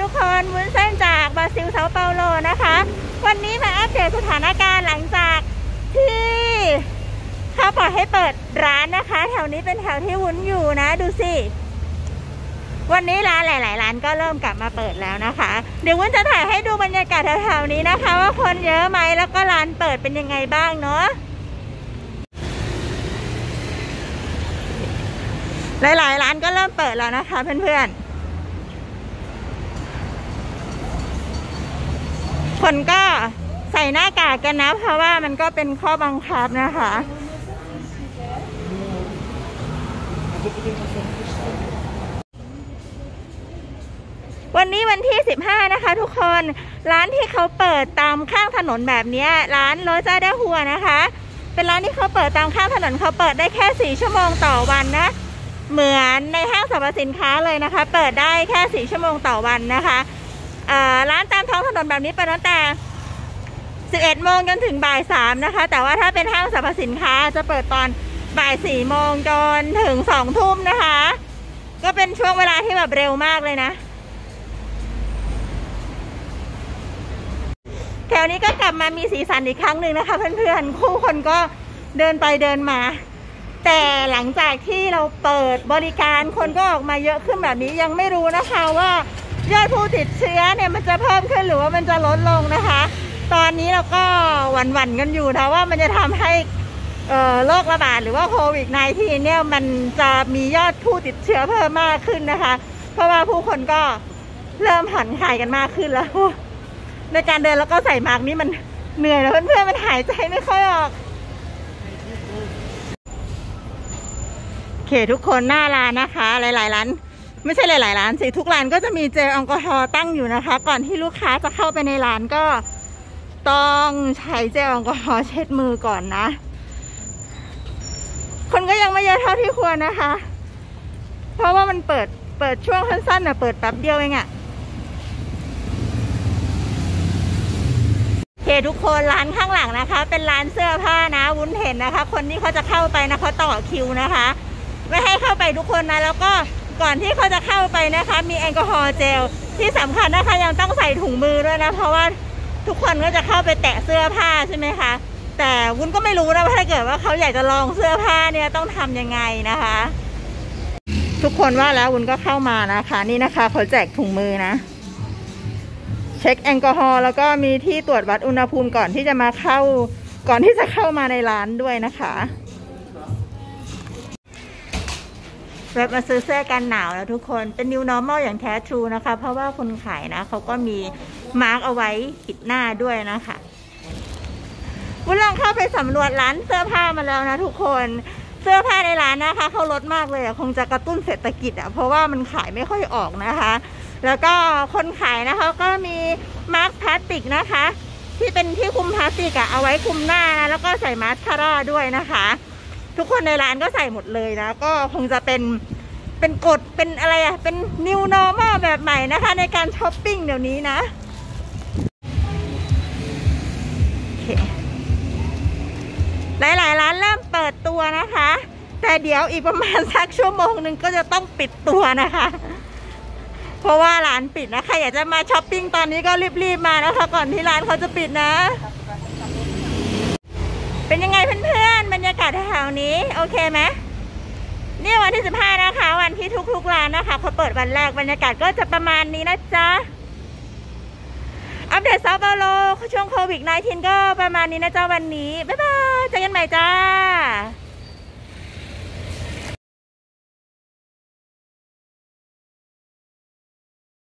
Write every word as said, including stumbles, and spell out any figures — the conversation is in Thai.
กคนวุ้นเส้นจากบราซิลเซาเปาโลนะคะวันนี้มาอัปเดตสถานการณ์หลังจากที่เขาปล่อยให้เปิดร้านนะคะแถวนี้เป็นแถวที่วุ้นอยู่นะดูสิวันนี้ร้านหลายๆร้านก็เริ่มกลับมาเปิดแล้วนะคะเดี๋ยววุ้นจะถ่ายให้ดูบรรยากาศแถวๆนี้นะคะว่าคนเยอะไหมแล้วก็ร้านเปิดเป็นยังไงบ้างเนาะหลายๆร้านก็เริ่มเปิดแล้วนะคะเพื่อนๆคนก็ใส่หน้ากากกันนะเพราะว่ามันก็เป็นข้อบังคับนะคะวันนี้วันที่สิบห้านะคะทุกคนร้านที่เขาเปิดตามข้างถนนแบบนี้ร้านโรซาเดฮัวนะคะเป็นร้านที่เขาเปิดตามข้างถนนเขาเปิดได้แค่สี่ชั่วโมงต่อวันนะเหมือนในห้างสรรพสินค้าเลยนะคะเปิดได้แค่สี่ชั่วโมงต่อวันนะคะร้านตามท้องถนนแบบนี้เปิดตั้งแต่สิบเอ็ดโมงจนถึงบ่ายสามนะคะแต่ว่าถ้าเป็นห้างสรรพสินค้าจะเปิดตอนบ่ายสี่โมงจนถึงสองทุ่มนะคะก็เป็นช่วงเวลาที่แบบเร็วมากเลยนะแถวนี้ก็กลับมามีสีสันอีกครั้งหนึ่งนะคะเพื่อนๆผู้คนก็เดินไปเดินมาแต่หลังจากที่เราเปิดบริการคนก็ออกมาเยอะขึ้นแบบนี้ยังไม่รู้นะคะว่ายอดผู้ติดเชื้อเนี่ยมันจะเพิ่มขึ้นหรือว่ามันจะลดลงนะคะตอนนี้เราก็หวั่นๆกันอยู่นะว่ามันจะทำให้โรคระบาดหรือว่าโควิด สิบเก้า เนี่ยมันจะมียอดผู้ติดเชื้อเพิ่มมากขึ้นนะคะเพราะว่าผู้คนก็เริ่มผ่อนคลายกันมากขึ้นแล้วในการเดินแล้วก็ใส่มาร์กนี่มันเหนื่อยแล้วเพื่อนๆมันหายใจไม่ค่อยออกโอเคทุกคนหน้าร้านนะคะหลายๆร้านไม่ใช่หลายๆร้านสิทุกร้านก็จะมีเจลแอลกอฮอล์ตั้งอยู่นะคะก่อนที่ลูกค้าจะเข้าไปในร้านก็ต้องใช้เจลแอลกอฮอล์เช็ดมือก่อนนะคนก็ยังไม่เยอะเท่าที่ควรนะคะเพราะว่ามันเปิดเปิดช่วงสั้นๆนะเปิดแป๊บเดียวเองอะโอเคทุกคนร้านข้างหลังนะคะเป็นร้านเสื้อผ้านะวุ้นเห็นนะคะคนที่เขาจะเข้าไปนะเขาต่อคิวนะคะไม่ให้เข้าไปทุกคนนะแล้วก็ก่อนที่เขาจะเข้าไปนะคะมีแอลกอฮอล์เจลที่สำคัญนะคะยังต้องใส่ถุงมือด้วยนะเพราะว่าทุกคนก็จะเข้าไปแตะเสื้อผ้าใช่ไหมคะแต่วุ้นก็ไม่รู้นะว่าถ้าเกิดว่าเขาอยากจะลองเสื้อผ้าเนี่ยต้องทำยังไงนะคะทุกคนว่าแล้ววุ้นก็เข้ามานะคะนี่นะคะเขาแจกถุงมือนะเช็คแอลกอฮอล์แล้วก็มีที่ตรวจวัดอุณหภูมิก่อนที่จะมาเข้าก่อนที่จะเข้ามาในร้านด้วยนะคะแบบมาซื้อเสื้อกันหนาวแล้วทุกคนเป็น New Normal อย่างแท้ทรูนะคะเพราะว่าคนขายนะเขาก็มีมาร์กเอาไว้ปิดหน้าด้วยนะคะวุ้นลองเข้าไปสำรวจร้านเสื้อผ้ามาแล้วนะทุกคนเสื้อผ้าในร้านนะคะเขาลดมากเลยคงจะกระตุ้นเศรษฐกิจอ่ะเพราะว่ามันขายไม่ค่อยออกนะคะแล้วก็คนขายนะคะก็มีมาร์กพลาสติกนะคะที่เป็นที่คุมพลาสติกอะเอาไว้คุมหน้านะแล้วก็ใส่มาสคาร่าด้วยนะคะทุกคนในร้านก็ใส่หมดเลยนะก็คงจะเป็นเป็นกฎเป็นอะไรอะเป็น New Normal แบบใหม่นะคะในการช้อปปิ้งเดี๋ยวนี้นะหลายๆร้านเริ่มเปิดตัวนะคะแต่เดี๋ยวอีกประมาณสักชั่วโมงหนึ่งก็จะต้องปิดตัวนะคะเพราะว่าร้านปิดนะใครอยากจะมาช้อปปิ้งตอนนี้ก็รีบๆมานะคะก่อนที่ร้านเขาจะปิดนะเป็นยังไงเพื่อนๆบรรยากาศแถวนี้โอเคไหมนี่วันที่สิบห้านะคะวันที่ทุกๆร้านนะคะเขาเปิดวันแรกบรรยากาศก็จะประมาณนี้นะจ๊ะอัปเดตเซาเปาโลช่วงโควิด สิบเก้า ก็ประมาณนี้นะจ๊ะวันนี้บ๊ายบายเจอกันใหม่จ้า